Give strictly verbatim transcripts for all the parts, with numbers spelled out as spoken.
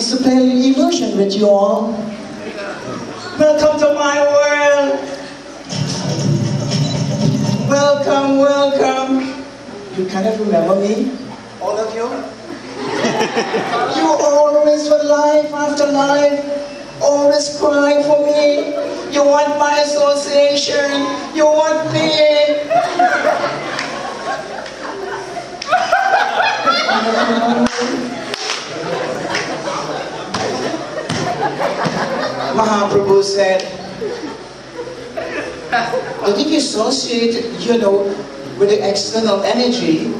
to play a little immersion with you all. Welcome to my world. Welcome, welcome. You cannot remember me, all of you? You always, for life after life, always cry for me. You want my association. You want me. Mahaprabhu said, but if you associate, you know, with the external energy,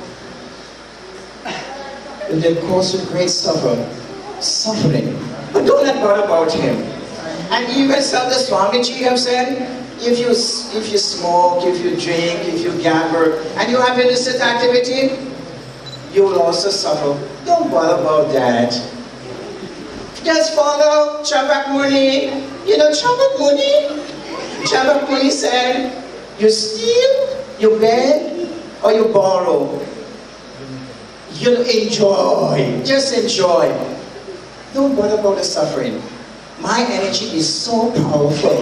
it will cause you great suffer, suffering. But don't let bother about him. And even some the Swamiji have said, if you if you smoke, if you drink, if you gamble, and you have illicit activity, you will also suffer. Don't bother about that. Just follow Chabak Muni. You know Chabak Muni? Chabak Muni said, you steal, you beg, or you borrow. You enjoy. Just enjoy. Don't bother about the suffering. My energy is so powerful.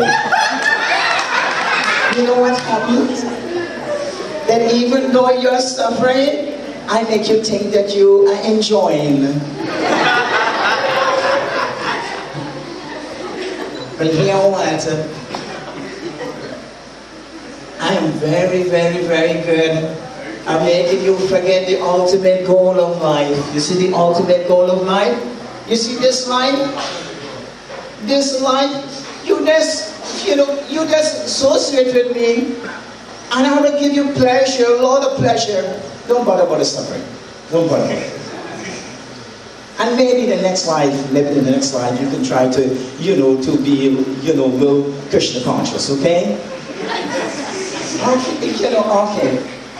You know what happens? That even though you're suffering, I make you think that you are enjoying. But you know what? I am very, very, very good at making you forget the ultimate goal of life. You see the ultimate goal of life? You see this life? This life, you just, you know, you just associate with me, and I will give you pleasure, a lot of pleasure. Don't bother about the suffering. Don't bother. And maybe the next life, maybe in the next life, you can try to, you know, to be, you know, more Krishna conscious, okay? Okay, you know, okay.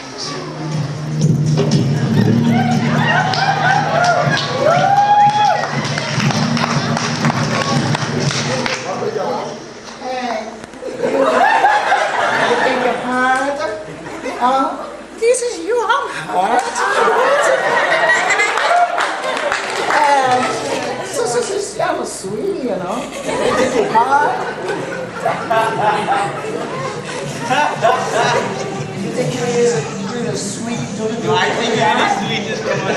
Uh, this is your heart. And so, so, so, so, so sweet, you know. Heart. You think you're doing a sweet, doing a I think you're the sweetest one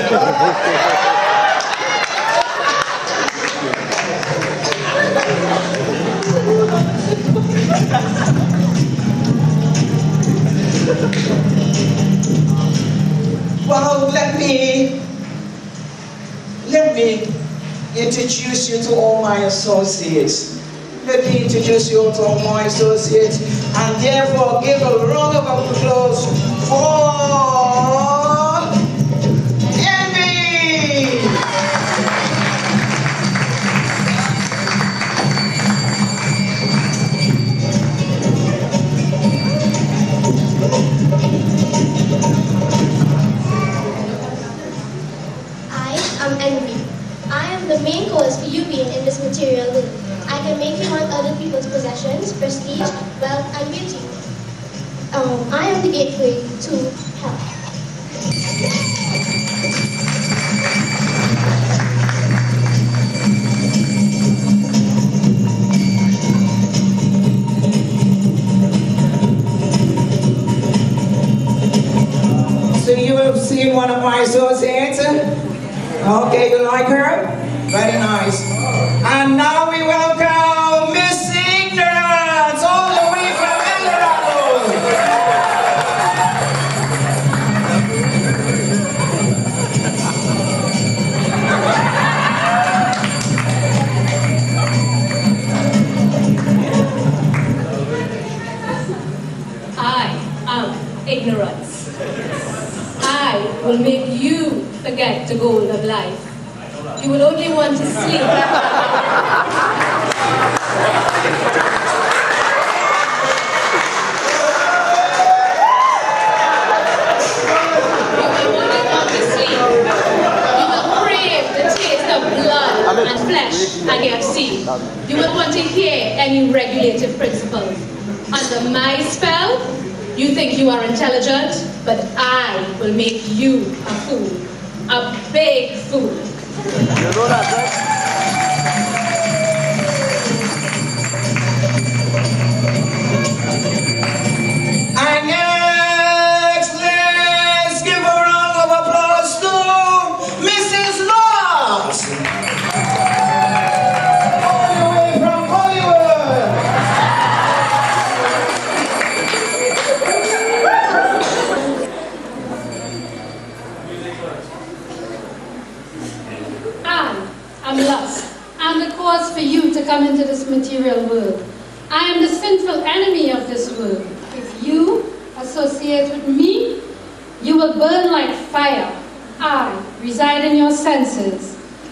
Well, let me, let me introduce you to all my associates. Let me introduce you to all my associates, and therefore give a round of applause for Envy! I'm Envy. I am the main cause for you being in this material world. I can make you want other people's possessions, prestige, wealth, and beauty. Um, I am the gateway to hell. So you have seen one of my associates? Okay, you like her? Very nice. And now we welcome Miss Ignorance, all the way from Eldorado. I am ignorance. I will make you forget the goal of life. You will only want to sleep. And flesh, and you have seen. You will want to hear any regulative principles. Under my spell, you think you are intelligent, but I will make you a fool. A big fool. You know that, right? am lust, and the cause for you to come into this material world. I am the sinful enemy of this world. If you associate with me, you will burn like fire. I reside in your senses.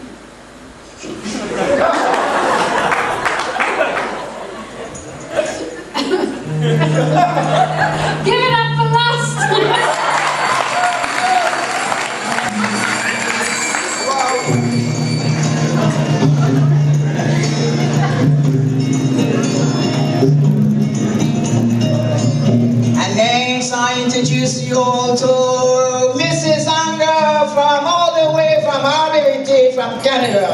Give it up for lust! And next I introduce you all to Missus Anger from all the way from Arouca from Canada.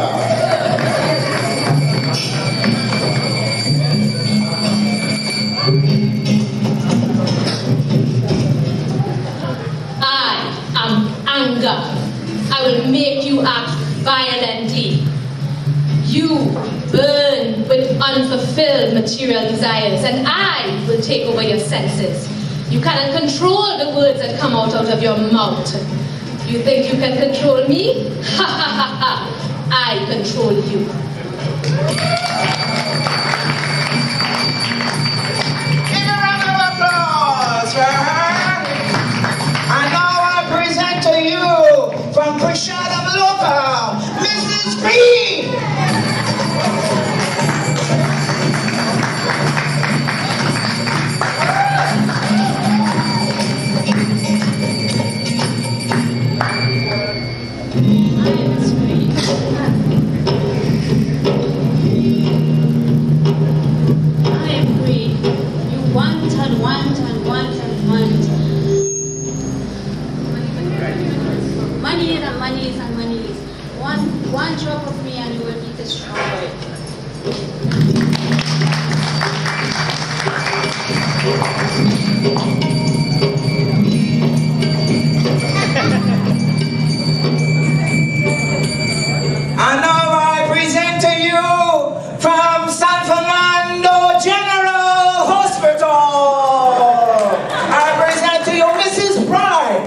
Anger. I will make you act violently. You burn with unfulfilled material desires, and I will take over your senses. You cannot control the words that come out, out of your mouth. You think you can control me? Ha ha ha ha! I control you. Give a round of applause for her. And now I present to you from Krishna, Missus Green. One drop of me and you will be destroyed. And now I present to you from San Fernando General Hospital. I present to you Missus Pride.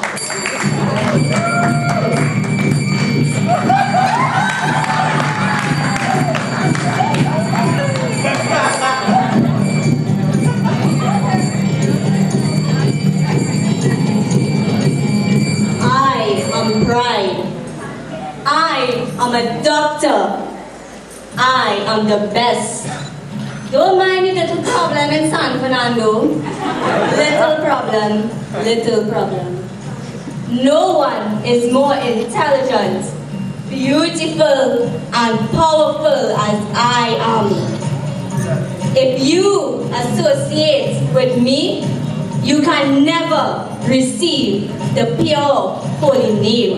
Pride. I am a doctor. I am the best. Don't mind the little problem in San Fernando. Little problem, little problem. No one is more intelligent, beautiful, and powerful as I am. If you associate with me, you can never receive the pure holy name.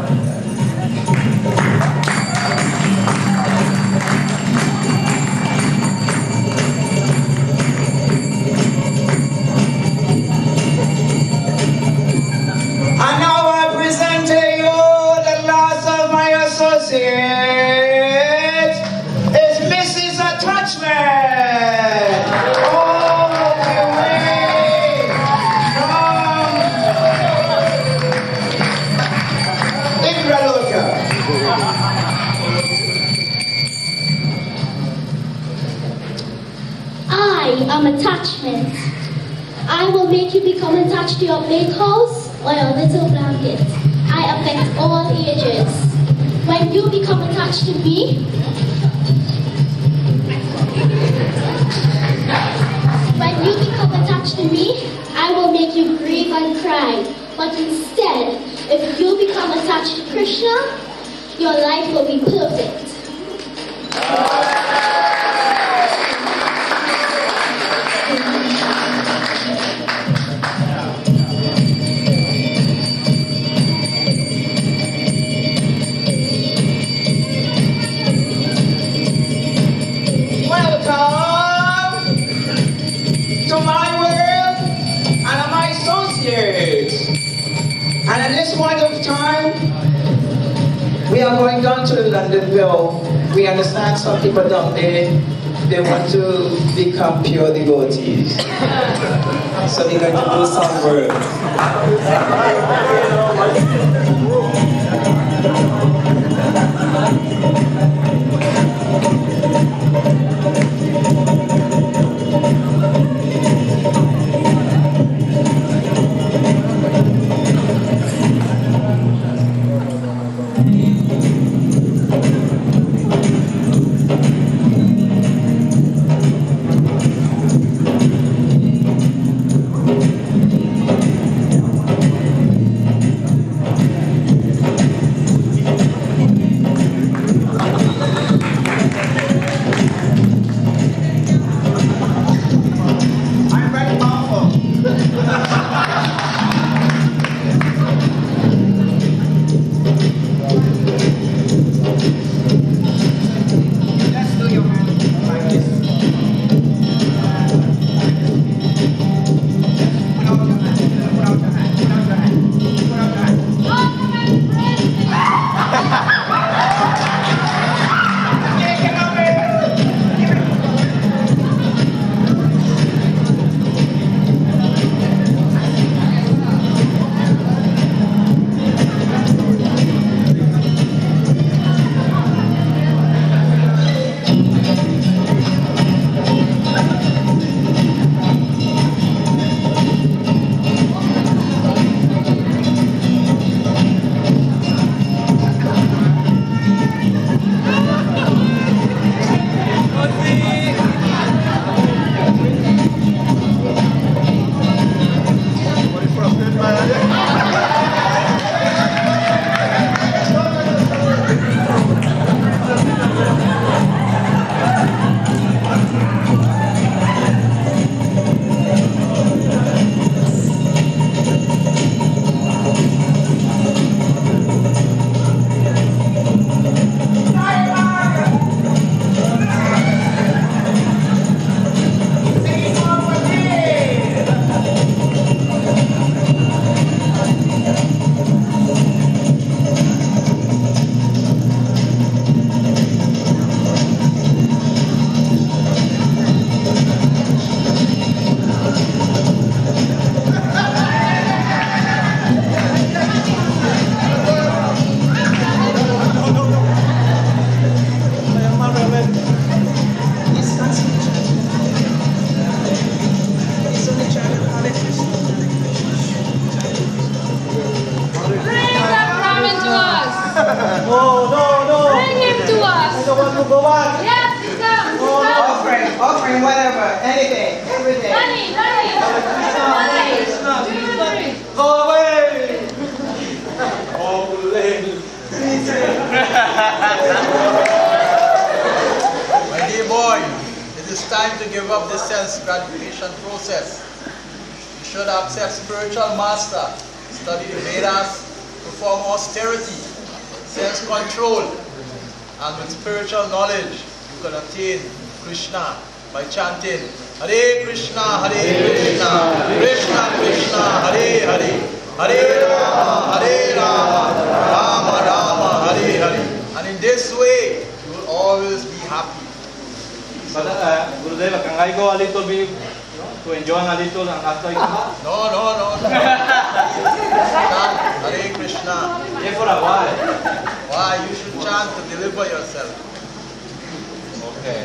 And now I present to you the last of my associates. It's Missus Attachment. All the way from Arouca. I am attachment. I will make you become attached to your big house or your little blanket. I affect all ages. When you become attached to me, when you become attached to me, I will make you grieve and cry. But instead, if you become attached to Krishna, your life will be perfect. And at this point of time, we are going down to Londonville. We understand some people down there, they want to become pure devotees. So they're going to do some work. to go out. Yes, come, Oh, come. offering, offering, whatever, anything, everything. Money, money. Money. Go away. My dear boy, it is time to give up the sense gratification process. You should accept spiritual master, study the Vedas, perform austerity, self-control, and with spiritual knowledge, you can attain Krishna by chanting Hare Krishna, Hare Krishna, Krishna Krishna, Hare Hare, Hare Rama, Hare Rama, Rama Rama, Hare Hare. And in this way, you will always be happy. But uh, Gurudeva, can I go a little bit, you know, to enjoy a little and after I come back? No, no, no, no. Chant Hare Krishna. Yeah, for a while. Why? You should chant to deliver yourself. Okay.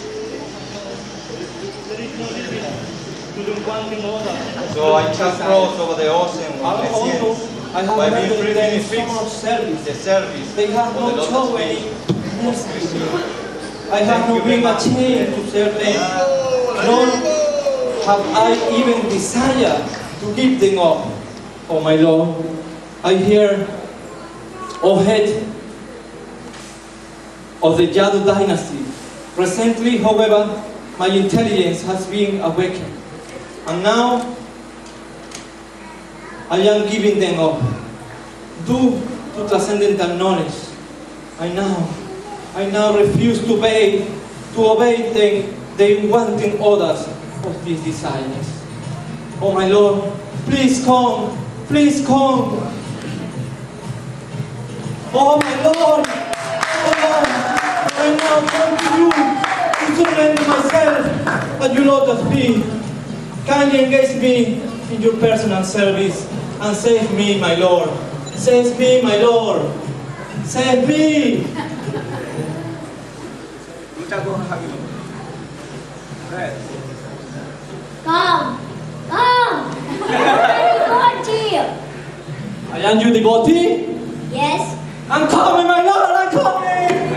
So I just crossed over the ocean with my sins. I have By heard being free that to so much service. the service They have of the not Lotus shown Way. any mercy. I have not been ashamed to serve them, nor have I even desired to give them up. Oh my Lord, I hear, O head of the Yadu dynasty. Recently, however, my intelligence has been awakened, and now I am giving them up. Due to transcendental knowledge, I now, I now refuse to obey, to obey them, the wanting orders of these desires. Oh my Lord, please come, please come. Oh my Lord, oh Lord, I now come to you to surrender myself at your lotus feet. Kindly engage me in your personal service and save me, my Lord. Save me, my Lord. Save me. Come, come. Where devotee? I am your devotee. Yes. I'm coming, my Lord, I'm coming.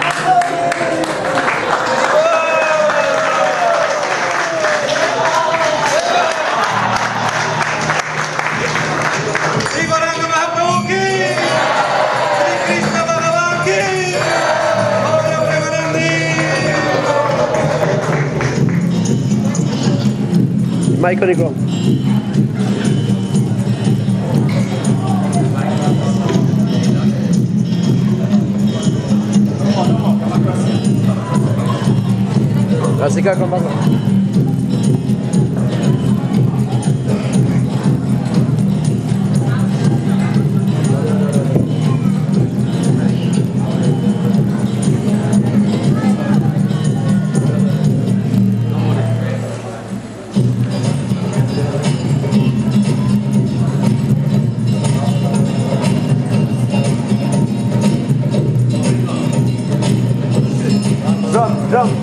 Michael, go. Rasika, come back. Drum, drum.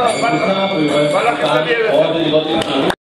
Bala, Bala, Bala, Bala,